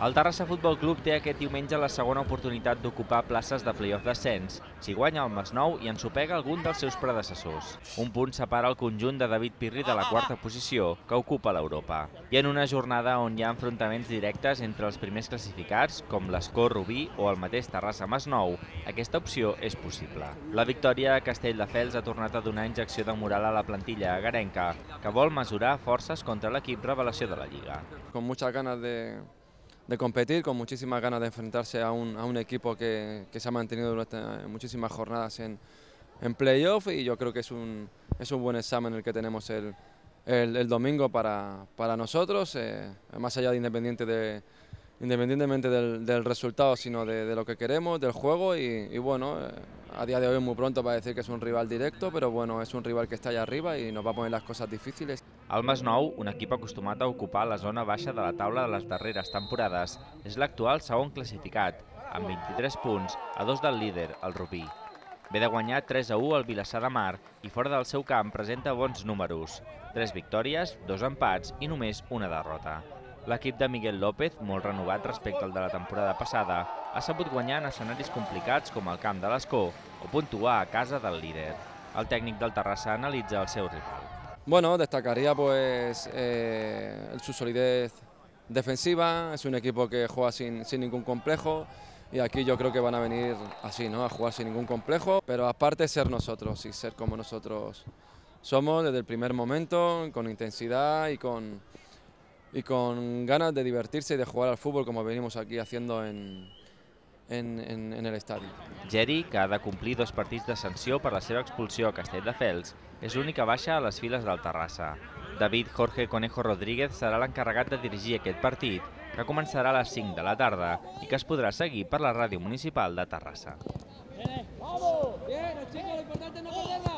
El Terrassa Futbol Club té aquest diumenge la segona oportunitat d'ocupar places de play-off d'ascens, si guanya el Masnou i ensopega algun dels seus predecessors. Un punt separa el conjunt de David Pirri de la quarta posició, que ocupa l'Europa. I en una jornada on hi ha enfrontaments directes entre els primers classificats, com l'Escó Rubí o el mateix Terrassa Masnou, aquesta opció és possible. La victòria a Castelldefels ha tornat a donar injecció de moral a la plantilla agarenca, que vol mesurar forces contra l'equip revelació de la Lliga. Con muchas ganas de competir, con muchísimas ganas de enfrentarse a un equipo que se ha mantenido durante muchísimas jornadas en playoff, y yo creo que es un buen examen el que tenemos el domingo para nosotros, más allá de independientemente del resultado, sino de lo que queremos, del juego, y bueno, a día de hoy es muy pronto para decir que es un rival directo, pero bueno, es un rival que está allá arriba y nos va a poner las cosas difíciles. El Masnou, un equip acostumat a ocupar la zona baixa de la taula de les darreres temporades, és l'actual segon classificat, amb 23 punts, a 2 del líder, el Rubí. Ve de guanyar 3-1 al Vilassar de Mar i fora del seu camp presenta bons números. 3 victòries, 2 empats i només una derrota. L'equip de Miguel López, molt renovat respecte al de la temporada passada, ha sabut guanyar en escenaris complicats com el camp de l'Escó o puntuar a casa del líder. El tècnic del Terrassa analitza el seu rival. Bueno, destacaría pues su solidez defensiva. Es un equipo que juega sin ningún complejo, y aquí yo creo que van a venir así, ¿no? A jugar sin ningún complejo, pero aparte ser nosotros y ser como nosotros somos desde el primer momento, con intensidad y con ganas de divertirse y de jugar al fútbol como venimos aquí haciendo en el estadio. Geri, que ha de complir 2 partits de sanció per la seva expulsió a Castelldefels, és l'única baixa a les files del Terrassa. David Jorge Conejo Rodríguez serà l'encarregat de dirigir aquest partit, que començarà a les 5 de la tarda i que es podrà seguir per la ràdio municipal de Terrassa. ¡Vamos! ¡Bien, chicos! Lo importante es no perderla.